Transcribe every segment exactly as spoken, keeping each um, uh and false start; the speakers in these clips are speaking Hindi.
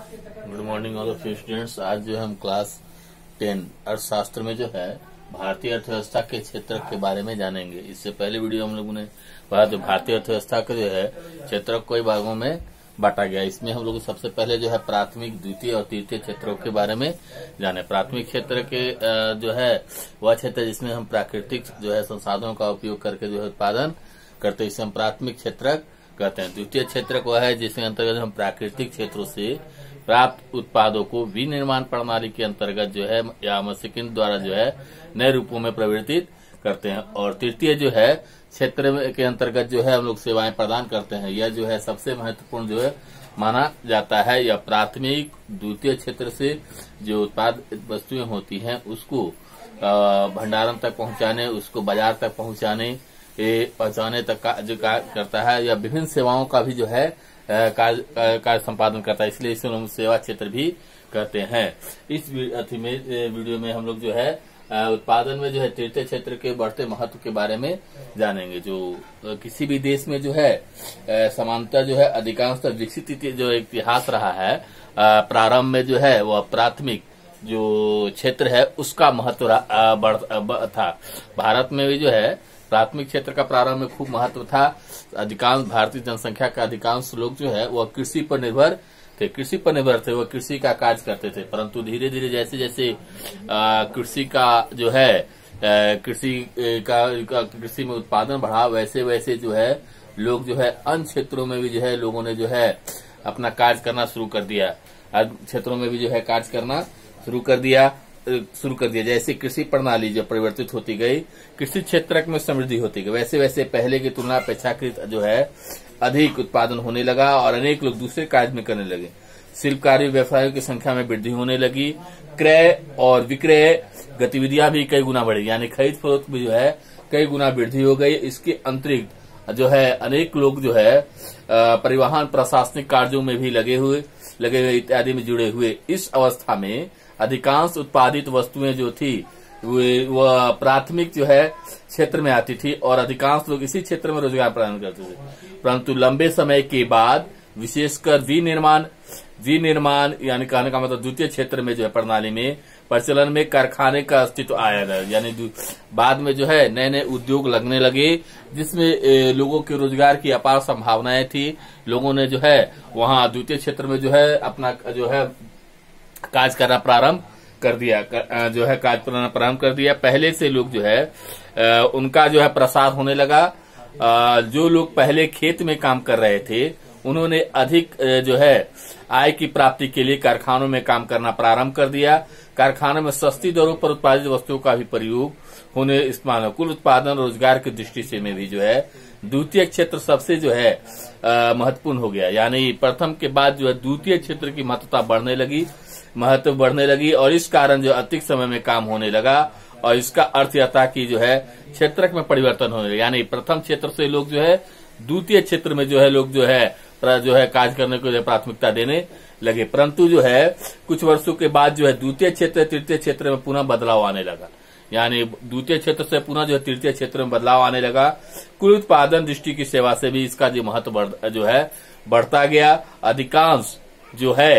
Good morning all of you students. आज जो है हम क्लास टेन अर्थशास्त्र में जो है भारतीय अर्थव्यवस्था के क्षेत्र के बारे में जानेंगे। इससे पहले वीडियो हम लोगों ने पढ़ा तो भारतीय अर्थव्यवस्था का जो है क्षेत्र कई भागों में बांटा गया। इसमें हम लोग सबसे पहले जो है प्राथमिक, द्वितीय और तृतीय क्षेत्रों के बारे में जाने। प्राथमिक क्षेत्र के जो है वह क्षेत्र जिसमें हम प्राकृतिक जो है संसाधनों का उपयोग करके जो है उत्पादन करते हैं, इसे हम प्राथमिक क्षेत्र कहते हैं। द्वितीय क्षेत्र को है जिसके अंतर्गत हम प्राकृतिक क्षेत्रों से प्राप्त उत्पादों को विनिर्माण प्रणाली के अंतर्गत जो है या मशीन द्वारा जो है नए रूपों में परिवर्तित करते हैं। और तृतीय जो है क्षेत्र के अंतर्गत जो है हम लोग सेवाएं प्रदान करते हैं। यह जो है सबसे महत्वपूर्ण जो है माना जाता है। यह प्राथमिक द्वितीय क्षेत्र से जो उत्पाद वस्तुएं होती हैं उसको भंडारण तक पहुंचाने, उसको बाजार तक पहुंचाने पहुंचाने तक का जो कार्य करता है, या विभिन्न सेवाओं का भी जो है कार्य कार्य संपादन करता है, इसलिए इसे हम सेवा क्षेत्र भी कहते हैं। इस में वीडियो में हम लोग जो है उत्पादन में जो है तृतीय क्षेत्र के बढ़ते महत्व के बारे में जानेंगे। जो किसी भी देश में जो है समानता जो है अधिकांशतः विकसित जो इतिहास रहा है, प्रारंभ में जो है वह प्राथमिक जो क्षेत्र है उसका महत्व था। भारत में भी जो है प्राथमिक क्षेत्र का प्रारंभ में खूब महत्व था। अधिकांश भारतीय जनसंख्या का अधिकांश लोग जो है वह कृषि पर निर्भर थे कृषि पर निर्भर थे वह कृषि का कार्य करते थे। परंतु धीरे धीरे जैसे जैसे कृषि का जो है कृषि का कृषि में उत्पादन बढ़ा, वैसे वैसे जो है लोग जो है अन्य क्षेत्रों में भी जो है लोगों ने जो है अपना कार्य करना शुरू कर दिया। अन्य क्षेत्रों में भी जो है कार्य करना शुरू कर दिया शुरू कर दिया जैसे कृषि प्रणाली जब परिवर्तित होती गई, कृषि क्षेत्र में समृद्धि होती गई, वैसे वैसे पहले की तुलना अपेक्षाकृत जो है अधिक उत्पादन होने लगा और अनेक लोग दूसरे कार्य में करने लगे। शिल्पकारी व्यवसायों की संख्या में वृद्धि होने लगी। क्रय और विक्रय गतिविधियां भी कई गुना बढ़ी, यानी खरीद फरोख्त में जो है कई गुना वृद्धि हो गई। इसके अतिरिक्त जो है अनेक लोग जो है परिवहन, प्रशासनिक कार्यों में भी लगे हुए लगे हुए इत्यादि में जुड़े हुए। इस अवस्था में अधिकांश उत्पादित वस्तुएं जो थी वह प्राथमिक जो है क्षेत्र में आती थी और अधिकांश लोग इसी क्षेत्र में रोजगार प्रदान करते थे। परंतु लंबे समय के बाद विशेषकर विनिर्माण विनिर्माण यानी कहने का मतलब द्वितीय क्षेत्र में जो है प्रणाली में प्रचलन में कारखाने का अस्तित्व आया, यानी बाद में जो है नए नए उद्योग लगने लगे जिसमें लोगों के रोजगार की अपार संभावनाएं थी। लोगों ने जो है वहां द्वितीय क्षेत्र में जो है अपना जो है कार्य करना प्रारंभ कर दिया कर, जो है कार्य करना प्रारंभ कर दिया। पहले से लोग जो है उनका जो है प्रसार होने लगा। जो लोग पहले खेत में काम कर रहे थे उन्होंने अधिक जो है आय की प्राप्ति के लिए कारखानों में काम करना प्रारंभ कर दिया। कारखानों में सस्ती दरों पर उत्पादित वस्तुओं का भी प्रयोग होने इस्तेमाल हो। कुल उत्पादन रोजगार की दृष्टि से में भी जो है द्वितीय क्षेत्र सबसे जो है महत्वपूर्ण हो गया, यानी प्रथम के बाद जो है द्वितीय क्षेत्र की महत्वता बढ़ने लगी महत्व बढ़ने लगी और इस कारण जो अधिक समय में काम होने लगा और इसका अर्थ यह था कि जो है क्षेत्र में परिवर्तन होने लगा, यानी प्रथम क्षेत्र से लोग जो है द्वितीय क्षेत्र में जो है लोग जो है जो है कार्य करने को प्राथमिकता देने लगे। परंतु जो है कुछ वर्षों के बाद जो है द्वितीय क्षेत्र तृतीय क्षेत्र में पुनः बदलाव आने लगा, यानी द्वितीय क्षेत्र से पुनः जो है तृतीय क्षेत्र में बदलाव आने लगा। कुल उत्पादन दृष्टि की सेवा से भी इसका जो महत्व जो है बढ़ता गया। अधिकांश जो है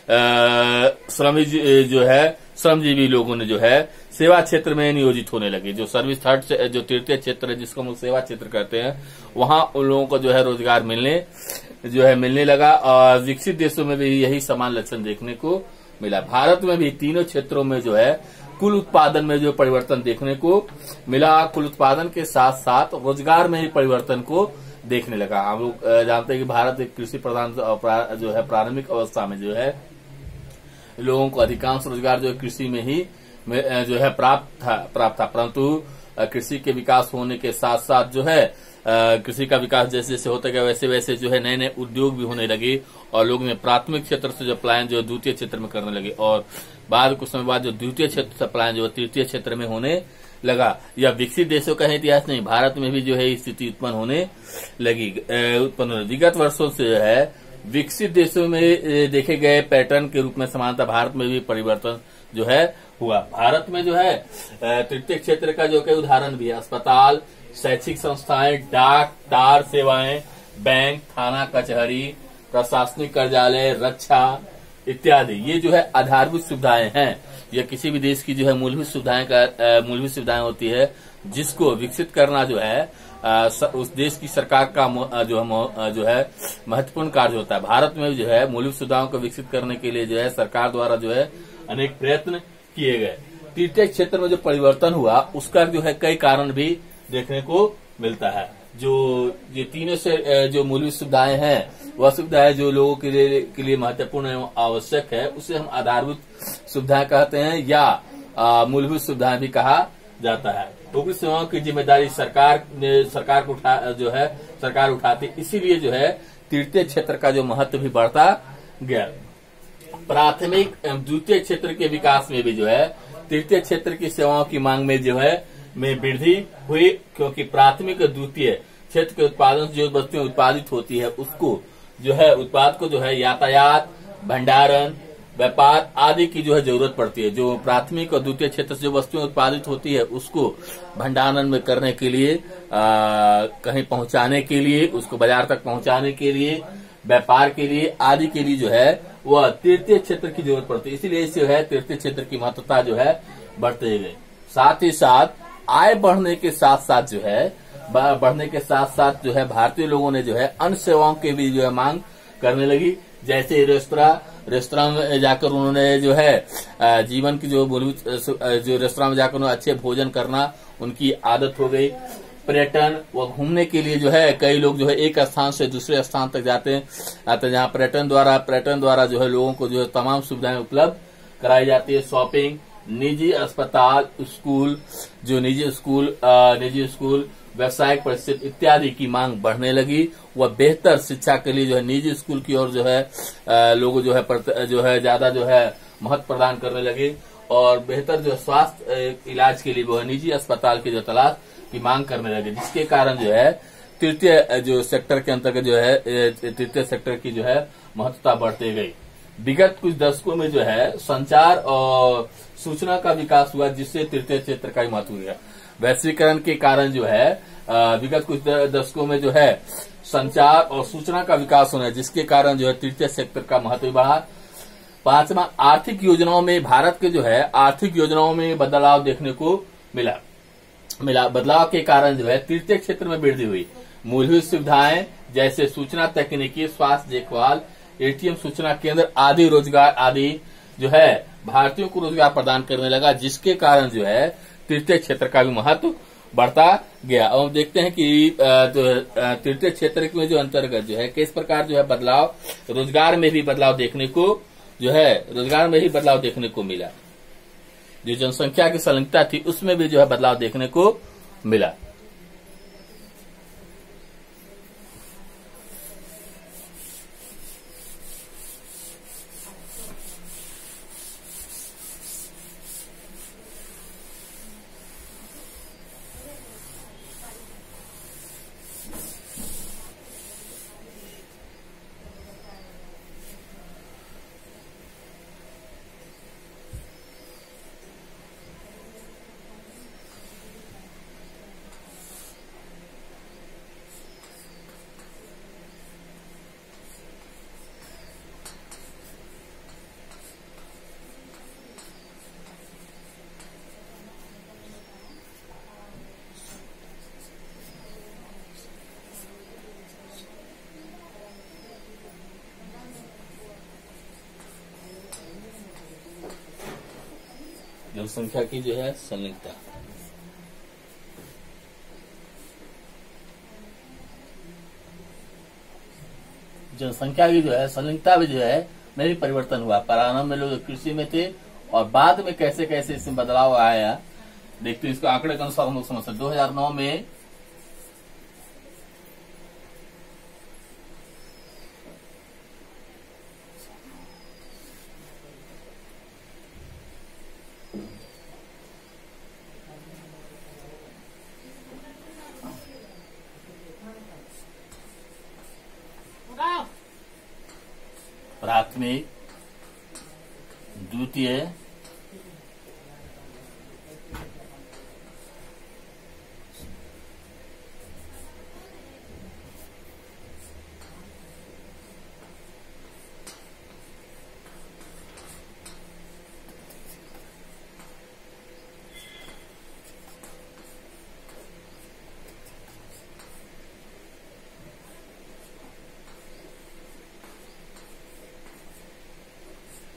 श्रमिक जो है श्रमजीवी लोगों ने जो है सेवा क्षेत्र में नियोजित होने लगे। जो सर्विस थर्ड से जो तृतीय क्षेत्र है जिसको हम लोग सेवा क्षेत्र कहते हैं, वहां उन लोगों को जो है रोजगार मिलने जो है मिलने लगा और विकसित देशों में भी यही समान लक्षण देखने को मिला। भारत में भी तीनों क्षेत्रों में जो है कुल उत्पादन में जो परिवर्तन देखने को मिला। कुल उत्पादन के साथ साथ रोजगार में ही परिवर्तन को देखने लगा। हम लोग जानते हैं कि भारत एक कृषि प्रधान जो है प्रारंभिक अवस्था में जो है लोगों को अधिकांश रोजगार जो है कृषि में ही में जो है प्राप्त था प्राप्त था परंतु कृषि के विकास होने के साथ साथ जो है कृषि का विकास जैसे जैसे होता गया वैसे वैसे जो है नए नए उद्योग भी होने लगे और लोग ने प्राथमिक क्षेत्र से जो पलायन जो द्वितीय क्षेत्र में करने लगे और बाद कुछ समय बाद जो द्वितीय क्षेत्र से पलायन जो तृतीय क्षेत्र में होने लगा। यह विकसित देशों का इतिहास नहीं, भारत में भी जो है स्थिति उत्पन्न होने लगी उत्पन्न विगत वर्षों से जो है विकसित देशों में देखे गए पैटर्न के रूप में समानता भारत में भी परिवर्तन जो है हुआ। भारत में जो है तृतीय क्षेत्र का जो कई उदाहरण भी है, अस्पताल, शैक्षिक संस्थाएं, डाक, तार सेवाएं, बैंक, थाना, कचहरी, प्रशासनिक कार्यालय, रक्षा, इत्यादि, ये जो है आधारभूत सुविधाएं हैं। यह किसी भी देश की जो है मूलभूत सुविधाएं का मूलभूत सुविधाएं होती है, जिसको विकसित करना जो है आ, स, उस देश की सरकार का जो है जो है महत्वपूर्ण कार्य होता है। भारत में जो है मूलभूत सुविधाओं को विकसित करने के लिए जो है सरकार द्वारा जो है अनेक प्रयत्न किए गए। तृतीय क्षेत्र में जो परिवर्तन हुआ उसका जो है कई कारण भी देखने को मिलता है। जो ये तीनों से जो मूलभूत सुविधाएं हैं, वह सुविधाएं जो लोगों के लिए के लिए महत्वपूर्ण एवं आवश्यक है, उसे हम आधारभूत सुविधाएं कहते हैं या मूलभूत सुविधाएं भी कहा जाता है। उपरी सेवाओं की जिम्मेदारी सरकार ने सरकार को उठा जो है सरकार उठाती, इसीलिए जो है तृतीय क्षेत्र का जो महत्व भी बढ़ता गया। प्राथमिक एवं द्वितीय क्षेत्र के विकास में भी जो है तृतीय क्षेत्र की सेवाओं की मांग में जो है में वृद्धि हुई, क्योंकि प्राथमिक और द्वितीय क्षेत्र के उत्पादन से जो वस्तुएं उत्पादित होती है उसको जो है उत्पाद को जो है यातायात, भंडारण, व्यापार आदि की जो है जरूरत पड़ती है। जो प्राथमिक और द्वितीय क्षेत्र से जो वस्तुएं उत्पादित होती है उसको भंडारण में करने के लिए, आ, कहीं पहुंचाने के लिए, उसको बाजार तक पहुंचाने के लिए, व्यापार के लिए आदि के लिए जो है वह तृतीय क्षेत्र की जरूरत पड़ती है। इसीलिए जो है तृतीय क्षेत्र की महत्वता जो है बढ़ते गई। साथ ही साथ आय बढ़ने के साथ साथ जो है बढ़ने के साथ साथ जो है भारतीय लोगों ने जो है अन्य सेवाओं की भी जो है मांग करने लगी। जैसे रेस्तरां रेस्तरां में जाकर उन्होंने जो है जीवन की जो मूलभूत जो रेस्तरां में जाकर उन्होंने अच्छे भोजन करना उनकी आदत हो गई। पर्यटन व घूमने के लिए जो है कई लोग जो है एक स्थान से दूसरे स्थान तक जाते हैं, तो जहाँ पर्यटन द्वारा पर्यटन द्वारा जो है लोगों को जो है तमाम सुविधाएं उपलब्ध कराई जाती है। शॉपिंग, निजी अस्पताल, स्कूल, जो निजी स्कूल निजी स्कूल व्यावसायिक परिस्थिति इत्यादि की मांग बढ़ने लगी। वह बेहतर शिक्षा के लिए जो है निजी स्कूल की ओर जो है लोग जो है जो है ज्यादा जो है महत्व प्रदान करने लगे, और बेहतर जो स्वास्थ्य इलाज के लिए वो निजी अस्पताल की जो तलाश की मांग करने लगे, जिसके कारण जो है तृतीय जो सेक्टर के अंतर्गत जो है तृतीय सेक्टर की जो है महत्वता बढ़ती गई। विगत कुछ दशकों में जो है संचार और सूचना का विकास हुआ, जिससे तृतीय क्षेत्र का महत्व हुआ। वैश्वीकरण के कारण जो है विगत कुछ दशकों में जो है संचार और सूचना का विकास होना है, जिसके कारण जो है तृतीय सेक्टर का महत्व बढ़ा। पांचवा, आर्थिक योजनाओं में भारत के जो है आर्थिक योजनाओं में बदलाव देखने को मिला मिला बदलाव के कारण जो है तृतीय क्षेत्र में वृद्धि हुई। मूलभूत सुविधाएं जैसे सूचना तकनीकी, स्वास्थ्य देखभाल, एटीएम, सूचना केंद्र आदि रोजगार आदि जो है भारतीयों को रोजगार प्रदान करने लगा, जिसके कारण जो है तृतीय क्षेत्र का भी महत्व बढ़ता गया। और हम देखते हैं कि तृतीय क्षेत्र में जो अंतर्गत जो है किस प्रकार जो है बदलाव, रोजगार में भी बदलाव देखने को जो है रोजगार में ही बदलाव देखने को मिला। जो जनसंख्या की संलग्नता थी उसमें भी जो है बदलाव देखने को मिला। जनसंख्या की जो है संलग्नता, जनसंख्या की जो है संलग्नता भी जो है में भी परिवर्तन हुआ। प्रारंभ में लोग कृषि में थे और बाद में कैसे कैसे इसमें बदलाव आया, देखते हैं। इसको आंकड़े के अनुसार हम लोग समझ सकते। दो हजार नौ में प्राथमिक, द्वितीय,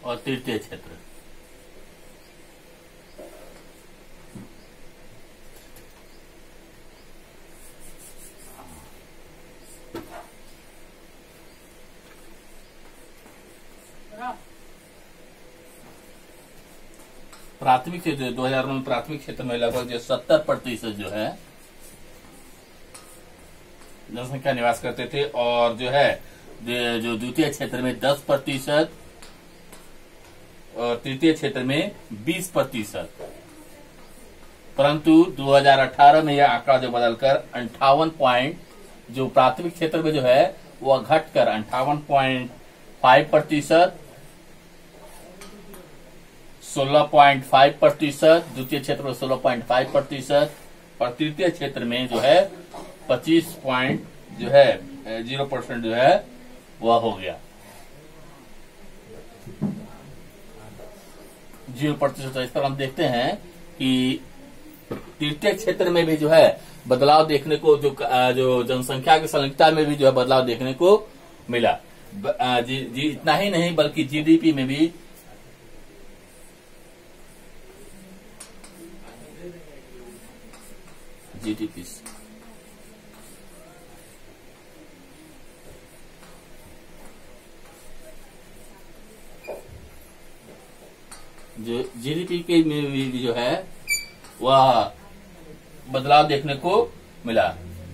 और तृतीय क्षेत्र। प्राथमिक क्षेत्र दो हजार में प्राथमिक क्षेत्र में लगभग जो सत्तर प्रतिशत जो है जनसंख्या निवास करते थे, और जो है जो द्वितीय क्षेत्र में दस प्रतिशत और तृतीय क्षेत्र में बीस प्रतिशत। परंतु दो हजार अठारह में यह आंकड़ा जो बदलकर अंठावन पॉइंट जो प्राथमिक क्षेत्र में जो है वह घटकर अंठावन पॉइंट फाइव प्रतिशत, सोलह पॉइंट फाइव प्रतिशत द्वितीय क्षेत्र में सोलह पॉइंट फाइव प्रतिशत और तृतीय क्षेत्र में जो है पच्चीस पॉइंट जो है जीरो परसेंट जो है वह हो गया जीरो प्रतिशत। इस पर हम देखते हैं कि तृतीय क्षेत्र में भी जो है बदलाव देखने को जो जो जनसंख्या की संख्या में भी जो है बदलाव देखने को मिला। जी, जी इतना ही नहीं बल्कि जीडीपी में भी जीडीपी जो जीडीपी के में भी जो है वह बदलाव देखने को मिला।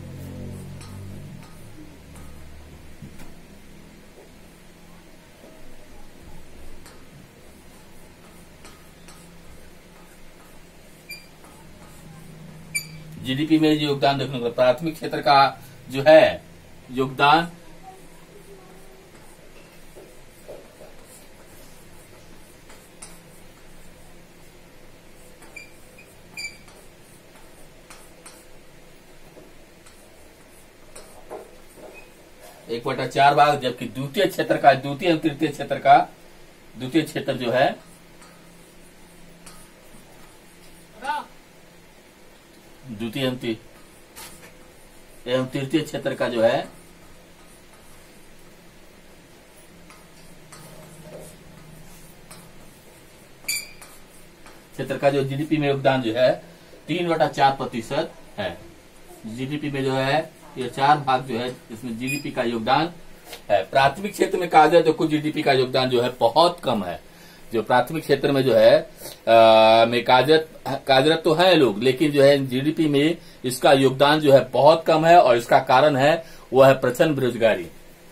जीडीपी में योगदान देखने को प्राथमिक क्षेत्र का जो है योगदान एक बटा चार भाग, जबकि द्वितीय क्षेत्र का द्वितीय एवं तृतीय क्षेत्र का द्वितीय क्षेत्र जो है द्वितीय एवं तृतीय क्षेत्र का जो है क्षेत्र का जो जीडीपी में योगदान जो है तीन बटा चार प्रतिशत है। जीडीपी में जो है ये चार भाग जो है इसमें जीडीपी का योगदान है। प्राथमिक क्षेत्र में कहा जाए तो कुछ जीडीपी का योगदान जो है बहुत कम है। जो प्राथमिक क्षेत्र में जो है आ, में कार्यरत कार्यरत तो है लोग, लेकिन जो है जीडीपी में इसका योगदान जो है बहुत कम है, और इसका कारण है वह है प्रचंड बेरोजगारी।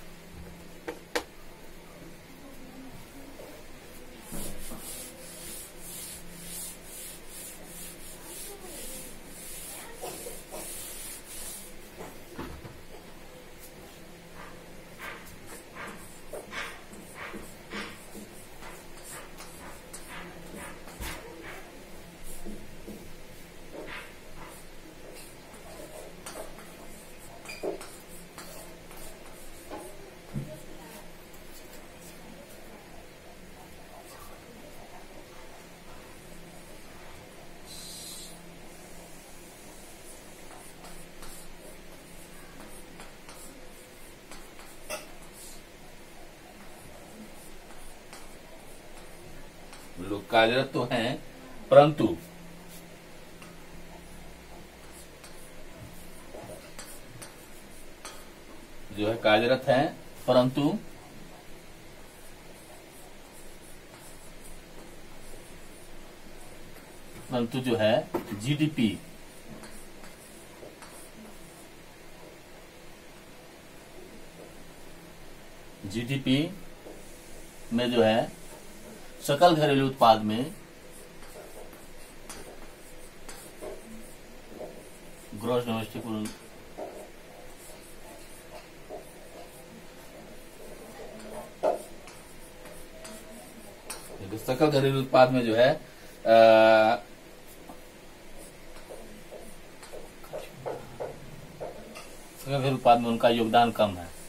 लोग कार्यरत तो हैं परंतु जो है कार्यरत हैं परंतु परंतु जो है जीडीपी जीडीपी में जो है सकल घरेलू उत्पाद में ग्रॉस डोमेस्टिक सकल घरेलू उत्पाद में जो है आ, सकल घरेलू उत्पाद में उनका योगदान कम है।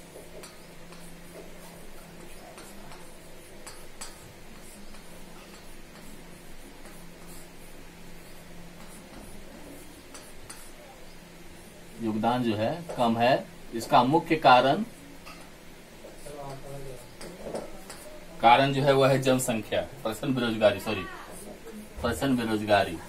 योगदान जो है कम है। इसका मुख्य कारण कारण जो है वह है जनसंख्या, प्रचंड बेरोजगारी, सॉरी प्रचंड बेरोजगारी।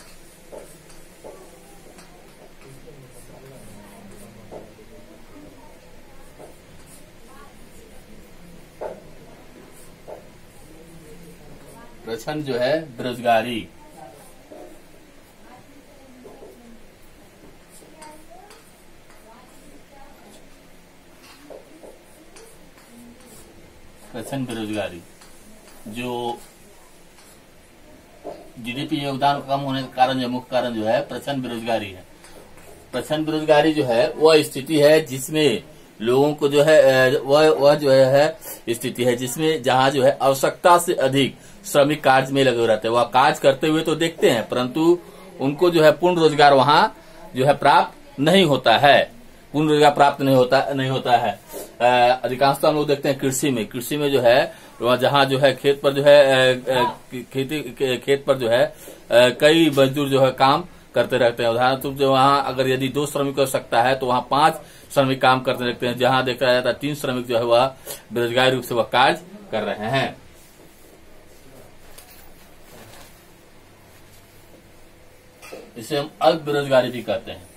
प्रचंड जो है बेरोजगारी। प्रचंड बेरोजगारी जो जीडीपी योगदान कम होने का कारण, जो मुख्य कारण जो है प्रचंड बेरोजगारी है। प्रचंड बेरोजगारी जो है वह स्थिति है जिसमें लोगों को जो है वह वह जो है स्थिति है जिसमें जहां जो है आवश्यकता से अधिक श्रमिक कार्य में लगे रहते हैं। वह कार्य करते हुए तो देखते हैं परंतु उनको जो है पूर्ण रोजगार वहां जो है प्राप्त नहीं होता है, पूर्ण रोजगार प्राप्त नहीं होता नहीं होता है। अधिकांशतः हम लोग देखते हैं कृषि में, कृषि में जो है जहाँ जो है खेत पर जो है खेती खेत पर जो है कई मजदूर जो है काम करते रहते हैं। उदाहरण स्वरूप जो वहाँ अगर यदि दो श्रमिक हो सकता है तो वहाँ पांच श्रमिक काम करते रहते हैं। जहाँ देखा जाता है तीन श्रमिक जो है वह बेरोजगारी रूप से वह कार्य कर रहे हैं। इसे हम अल्प बेरोजगारी भी कहते हैं।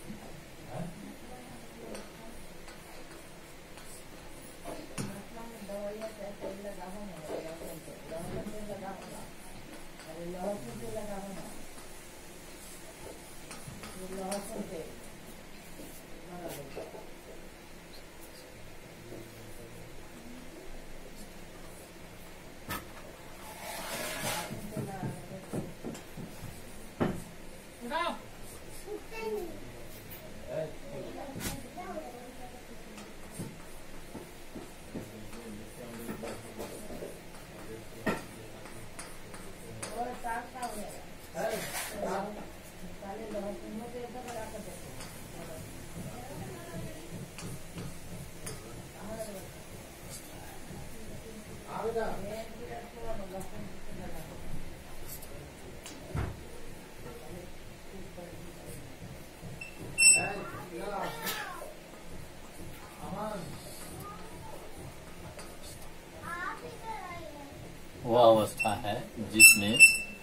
वह अवस्था है जिसमें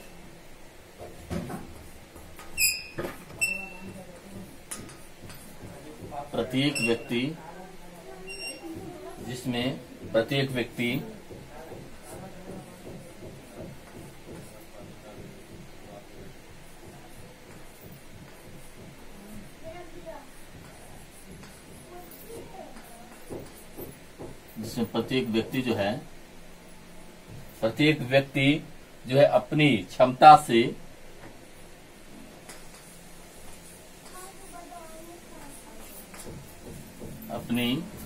प्रत्येक व्यक्ति जिसमें प्रत्येक व्यक्ति जिसमें प्रत्येक व्यक्ति जो है प्रत्येक व्यक्ति जो है अपनी क्षमता से अपनी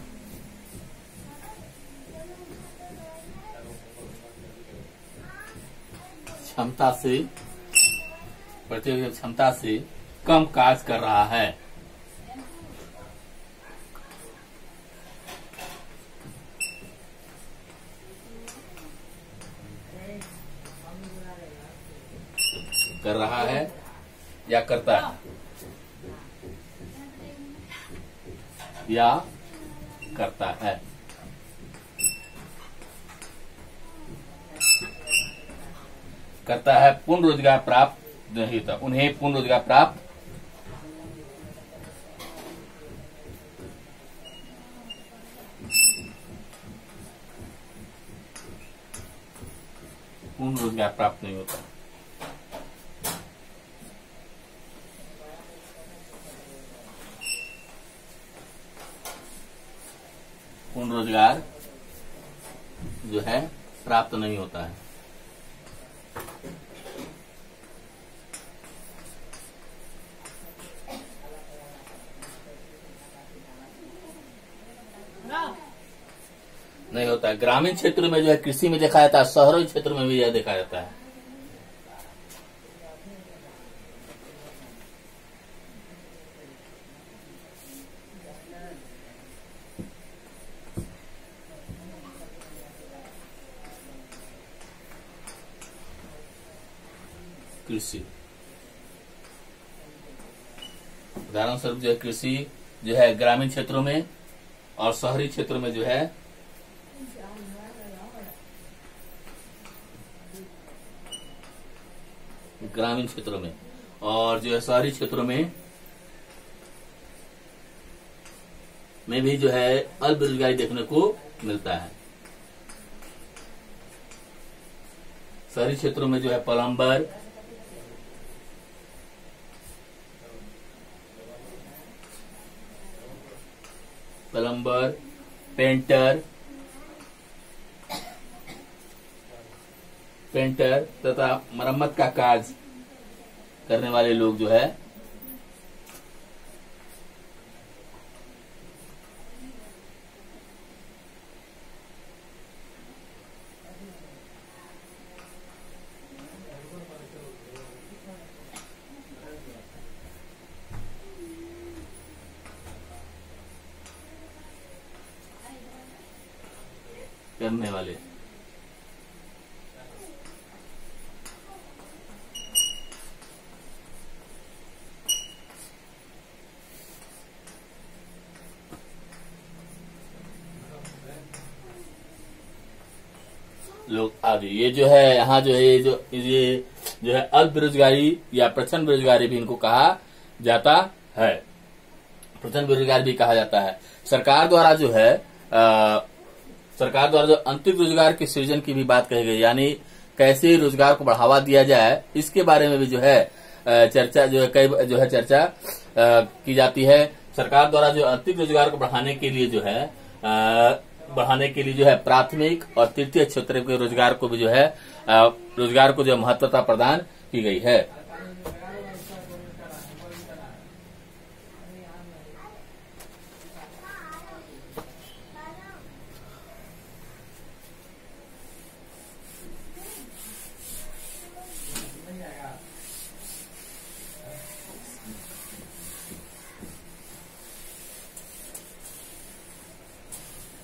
क्षमता से प्रत्येक क्षमता से कम कार्य कर रहा है। कर रहा है या करता है या करता है। करता है पूर्ण रोजगार प्राप्त नहीं होता, उन्हें पूर्ण रोजगार प्राप्त पूर्ण रोजगार प्राप्त नहीं होता। पूर्ण रोजगार जो है प्राप्त नहीं होता है। नहीं होता है। ग्रामीण क्षेत्र में जो है कृषि में देखा जाता है, शहरी क्षेत्र में भी यह देखा जाता है। कृषि उदाहरण स्वरूप जो है कृषि जो है ग्रामीण क्षेत्रों में और शहरी क्षेत्रों में जो है ग्रामीण क्षेत्रों में, और जो है शहरी क्षेत्रों में में भी जो है अल्प बेरोजगारी देखने को मिलता है। शहरी क्षेत्रों में जो है प्लम्बर, प्लम्बर, पेंटर, पेंटर तथा मरम्मत का कार्य करने वाले लोग जो है करने वाले लोग आदि, ये जो है यहाँ जो है ये जो ये जो है अल्प बेरोजगारी या प्रचंड बेरोजगारी भी इनको कहा जाता है। प्रचंड बेरोजगारी भी कहा जाता है। सरकार द्वारा जो है आ, सरकार द्वारा जो आंतरिक रोजगार के सृजन की भी बात कही गई, यानी कैसे रोजगार को बढ़ावा दिया जाए, इसके बारे में भी जो है चर्चा जो है कई जो है चर्चा की जाती है। सरकार द्वारा जो आंतरिक रोजगार को बढ़ाने के लिए जो है बढ़ाने के लिए जो है प्राथमिक और तृतीय क्षेत्र के रोजगार को भी जो है रोजगार को जो महत्वता प्रदान की गई है।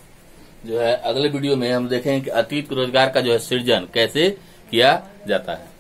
जो है अगले वीडियो में हम देखेंगे कि अतीत रोजगार का जो है सृजन कैसे किया जाता है।